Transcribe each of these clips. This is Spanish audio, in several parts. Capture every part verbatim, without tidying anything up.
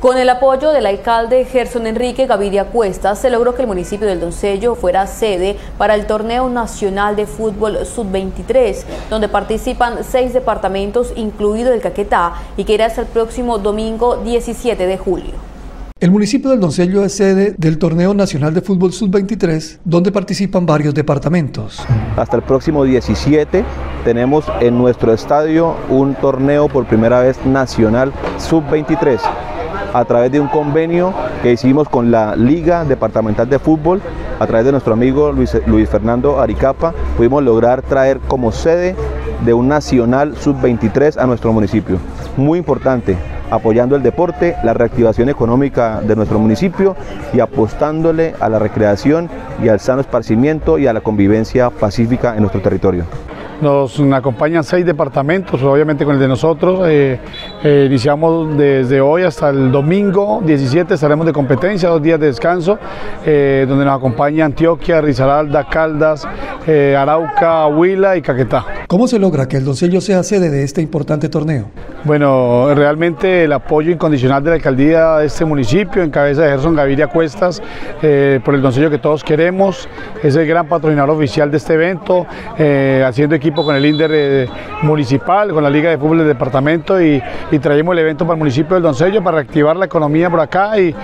Con el apoyo del alcalde Gerson Enrique Gaviria Cuesta, se logró que el municipio del Doncello fuera sede para el Torneo Nacional de Fútbol sub veintitrés, donde participan seis departamentos, incluido el Caquetá, y que irá hasta el próximo domingo diecisiete de julio. El municipio del Doncello es sede del Torneo Nacional de Fútbol sub veintitrés, donde participan varios departamentos. Hasta el próximo diecisiete tenemos en nuestro estadio un torneo por primera vez nacional sub veintitrés, a través de un convenio que hicimos con la Liga Departamental de Fútbol, a través de nuestro amigo Luis, Luis Fernando Aricapa, pudimos lograr traer como sede de un nacional sub veintitrés a nuestro municipio. Muy importante, apoyando el deporte, la reactivación económica de nuestro municipio y apostándole a la recreación y al sano esparcimiento y a la convivencia pacífica en nuestro territorio. Nos acompañan seis departamentos, obviamente con el de nosotros. Eh, eh, iniciamos desde hoy hasta el domingo diecisiete, estaremos de competencia, dos días de descanso, eh, donde nos acompaña Antioquia, Risaralda, Caldas, eh, Arauca, Huila y Caquetá. ¿Cómo se logra que el Doncello sea sede de este importante torneo? Bueno, realmente el apoyo incondicional de la alcaldía de este municipio, en cabeza de Gerson Gaviria Cuestas, eh, por el Doncello que todos queremos, es el gran patrocinador oficial de este evento, eh, haciendo equipo con el INDER eh, municipal, con la Liga de Fútbol del departamento y, y traemos el evento para el municipio del Doncello para reactivar la economía por acá y,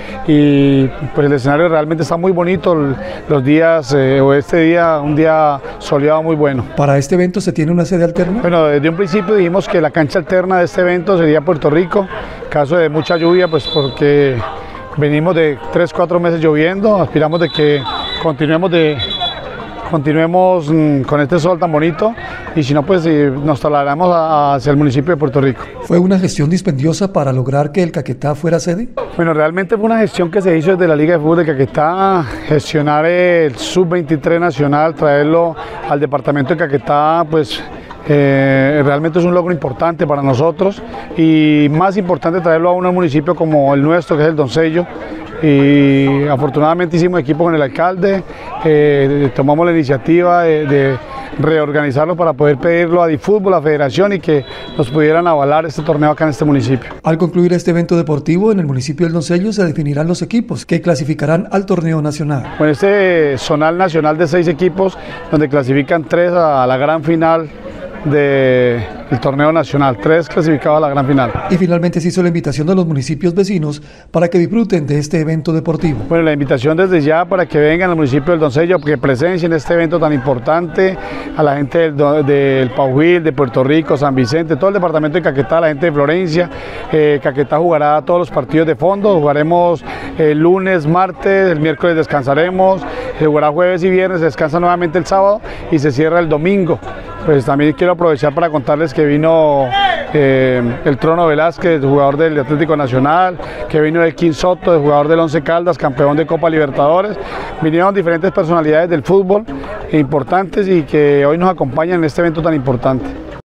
y pues el escenario realmente está muy bonito, los días eh, o este día, un día soleado muy bueno. ¿Para este evento se tiene una sede alterna? Bueno, desde un principio dijimos que la cancha alterna de este evento sería Puerto Rico, caso de mucha lluvia, pues porque venimos de tres, cuatro meses lloviendo, aspiramos de que continuemos de Continuemos con este sol tan bonito y si no, pues nos trasladaremos hacia el municipio de Puerto Rico. ¿Fue una gestión dispendiosa para lograr que el Caquetá fuera sede? Bueno, realmente fue una gestión que se hizo desde la Liga de Fútbol de Caquetá, gestionar el sub veintitrés nacional, traerlo al departamento de Caquetá, pues Eh, realmente es un logro importante para nosotros y más importante traerlo a un municipio como el nuestro, que es el Doncello, y afortunadamente hicimos equipo con el alcalde, eh, tomamos la iniciativa de, de reorganizarlo para poder pedirlo a Difútbol, a la federación, y que nos pudieran avalar este torneo acá en este municipio. Al concluir este evento deportivo en el municipio del Doncello se definirán los equipos que clasificarán al torneo nacional. Bueno, este zonal nacional de seis equipos, donde clasifican tres a la gran final del torneo nacional, tres clasificados a la gran final. Y finalmente se hizo la invitación a los municipios vecinos para que disfruten de este evento deportivo. Bueno, la invitación desde ya para que vengan al municipio del Doncello, que presencien este evento tan importante, a la gente del, del Pauwil, de Puerto Rico, San Vicente, todo el departamento de Caquetá, la gente de Florencia. eh, Caquetá jugará todos los partidos de fondo, jugaremos el lunes, martes, el miércoles descansaremos, se jugará jueves y viernes, se descansa nuevamente el sábado y se cierra el domingo. Pues también quiero aprovechar para contarles que vino eh, el Trono Velázquez, jugador del Atlético Nacional, que vino el King Soto, el jugador del Once Caldas, campeón de Copa Libertadores. Vinieron diferentes personalidades del fútbol importantes y que hoy nos acompañan en este evento tan importante.